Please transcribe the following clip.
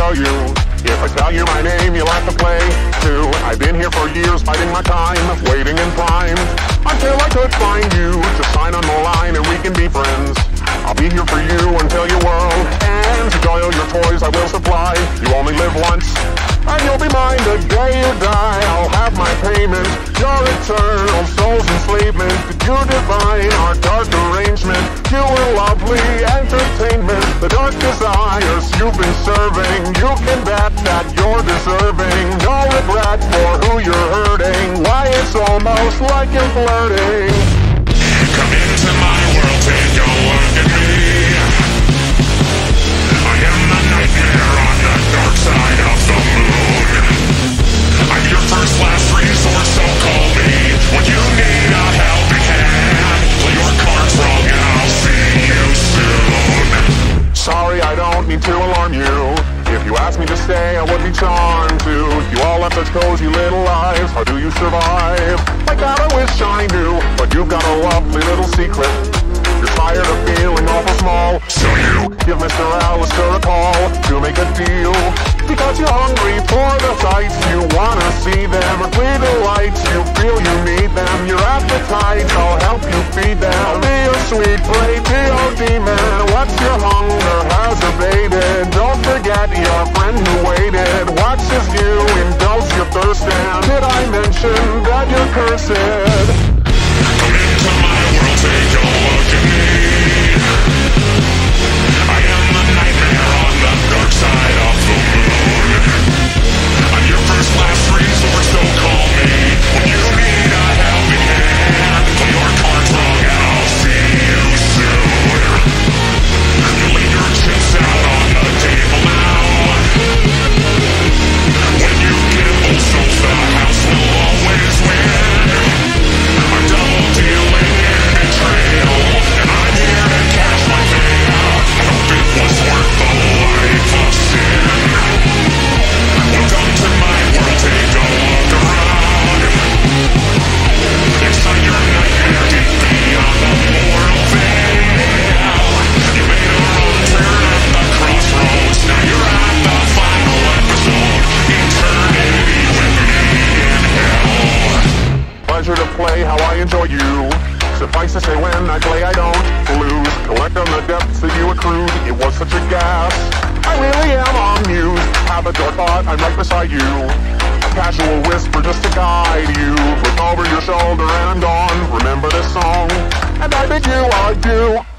tell you. If I tell you my name, you'll have to play too. I've been here for years, biding my time, waiting in prime, until I could find you to sign on the line and we can be friends. I'll be here for you until your world ends. Enjoy all your toys, I will supply. You only live once, and you'll be mine the day you die. I'll have my payment, your eternal soul's enslavement. Did you divine our dark arrangement? You were lovely entertainment. The dark desires you've been serving, you can bet that you're deserving. No regret for who you're hurting. Why, it's almost like you're flirting. Come into my world, take a look at me. I am the nightmare on the dark side of the moon. I'm your first last resort, so call me when you need a helping hand. Play your cards wrong and I'll see you soon. Sorry, I don't need to alarm you. If you asked me to stay, I would be charmed to. You all have such cozy little lives. How do you survive? Like that I wish I knew. But you've got a lovely little secret. You're tired of feeling awful small. So you give Mr. Alastor a call to make a deal. Because you're hungry for the sights. You wanna see them, earthly delights. You feel you need them. Your appetite, I'll help you feed them. I'll be your sweet prey, demon. What's your hunger has abated? Don't forget your friend who waited. Watches you indulge your thirst. And did I mention that you're cursed? come into my world, take a look at me. I am the nightmare on the dark side of the moon. I'm your first last resort, so call me when you need a helping hand. Play your cards wrong and I'll see you soon. You lay your chips out on the table now. When you gamble, so the house will always win. I'm double dealing in betrayal, and I'm here to cash my payout. I hope it was worth the life of sin. Welcome to my world, take a look around. Inside your nightmare, deep beyond the mortal veil. You made a wrong turn at the crossroads. Now you're at the final episode. Eternity with me in hell. Pleasure to play how I enjoy you. Suffice to say when I play I don't lose. Collect on the depths that you accrued. It was such a gas. I really am amused. Have a dark thought, I'm right beside you. A casual whisper just to guide you. Look over your shoulder and I'm gone. Remember this song, and I bid you adieu.